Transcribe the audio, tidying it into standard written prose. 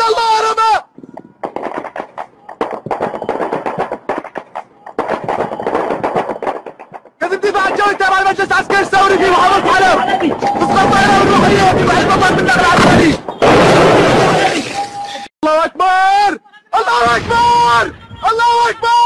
الله رمى. قسم دفاع الجوي تابع المجلس العسكري الثوري في محافظة حلب. تسقط الطائرة الروحية في محل مطار بالنقل العسكري. الله أكبر. الله أكبر. الله أكبر.